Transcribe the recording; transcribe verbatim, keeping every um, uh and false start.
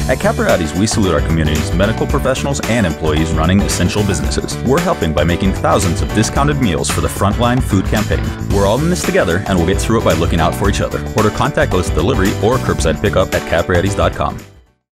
At Capriotti's, we salute our community's medical professionals and employees running essential businesses. We're helping by making thousands of discounted meals for the Frontline Food Campaign. We're all in this together, and we'll get through it by looking out for each other. Order contactless delivery or curbside pickup at capriottis dot com.